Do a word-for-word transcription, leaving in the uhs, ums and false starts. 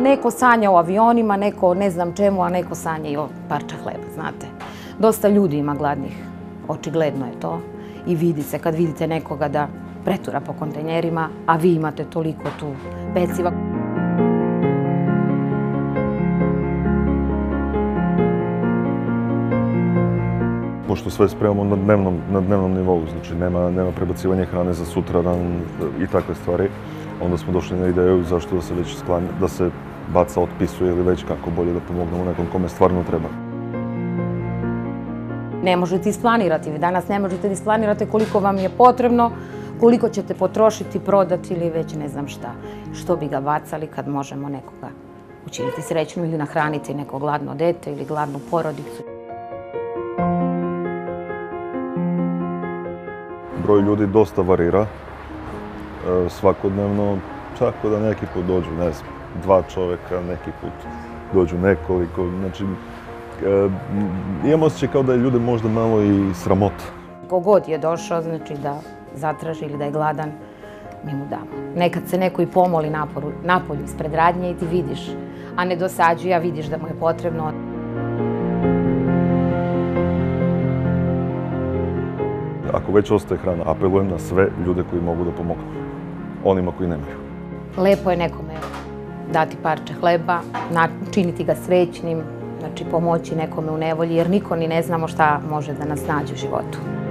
neko sanja o avionima, neko ne znam čemu, a neko sanja i o parče hleba, znate. Dosta ljudi ima gladnih, očigledno je to. I vidi se kad vidite nekoga da pretura po kontejnerima, a vi imate toliko tu peciva. Pošto sve spremamo na dnevnom, na dnevnom nivou, znači nema, nema prebacivanja hrane za sutra dan i takve stvari, onda smo došli na ideju zašto da se već sklanja, da se baca, otpisuje ili već kako bolje da pomognemo nekom kome stvarno treba. Ne možete isplanirati, vi danas ne možete da isplanirate koliko vam je potrebno, koliko ćete potrošiti, prodati ili već ne znam šta. Što bi ga bacali kad možemo nekoga učiniti srećnu ili nahraniti neko gladno dete ili gladnu porodicu. Broj ljudi dosta varira, svakodnevno, tako da neki put dođu, ne znam, dva čoveka, neki put dođu nekoliko, znači imam osjećaj kao da je ljude možda malo i sramota. Kogod je došao, znači da zatraži ili da je gladan, mi mu damo. Nekad se neko i pomoli napolju ispred radnje i ti vidiš, a ne dosađuje, a vidiš da mu je potrebno. Ako već ostaje hrana, apelujem na sve ljude koji mogu da pomognu, onima koji nemaju. Lepo je nekome dati parče hleba, činiti ga srećnim, znači pomoći nekome u nevolji, jer niko ni ne znamo šta može da nas nađe u životu.